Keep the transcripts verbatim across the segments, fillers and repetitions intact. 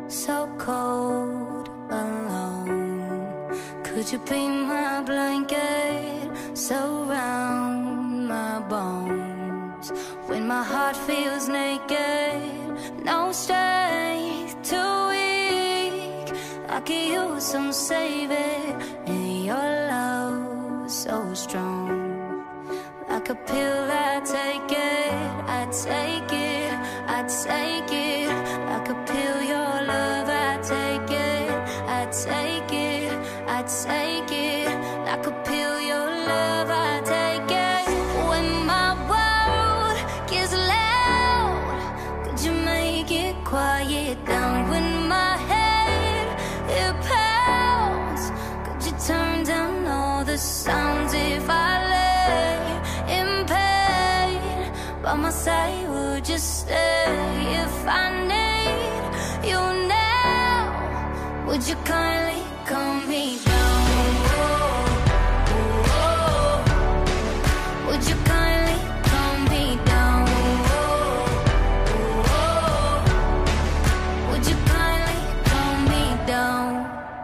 so cold, alone. Could you be my blanket, surround my bones? When my heart feels naked, no strength, too weak, I could use some saving, and your love so strong. Like a pill, I take it, I take it, I take it. Like a pill, your love, I take it, I take it, I take it. Like a pill, your love, I take it. When my world gets loud, could you make it quiet down? When my head, it pounds, could you turn down all the sounds? If I lay in pain by my side, would you stay? If I need you now, would you kindly calm me down? Oh, oh, oh. Would you kindly calm me down? Oh, oh, oh. Would you kindly calm me down?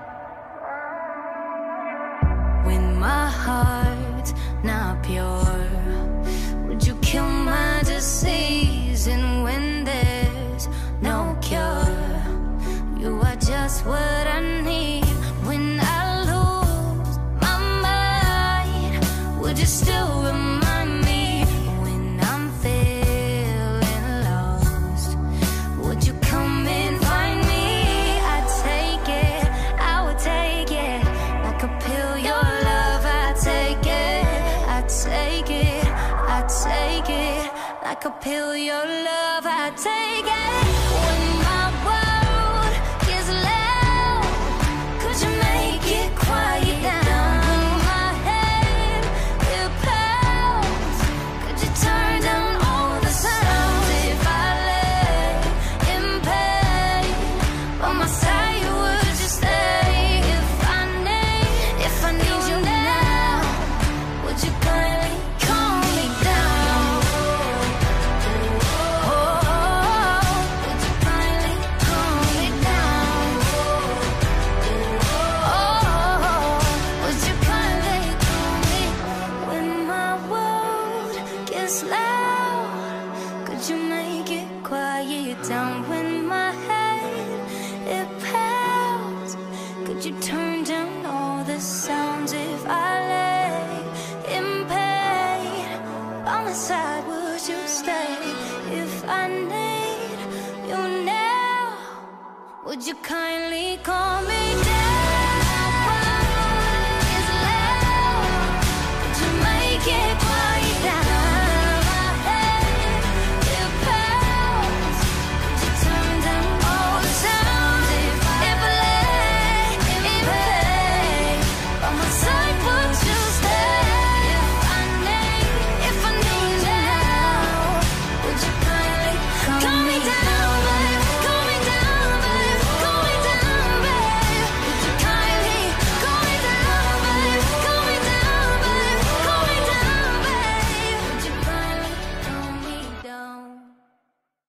When my heart's not pure, would you kill my disease? And when there's no cure, you are just what I need. When I lose my mind, would you still remind me? When I'm feeling lost, would you come and find me? I'd take it, I would take it. Like a pill, your love, I take it, I take it, I take it. Like a pill, your love, I take it. When my world gets loud, could you make it quiet down? When my head, it pounds, could you turn down all the sounds? If I lay in pain by my side, would you stay? If I need, if I need you now, would you kindly calm me down? Down when my head, it pounds, could you turn down all the sounds? If I lay in pain by my side, would you stay? If I need you now, would you kindly call me down?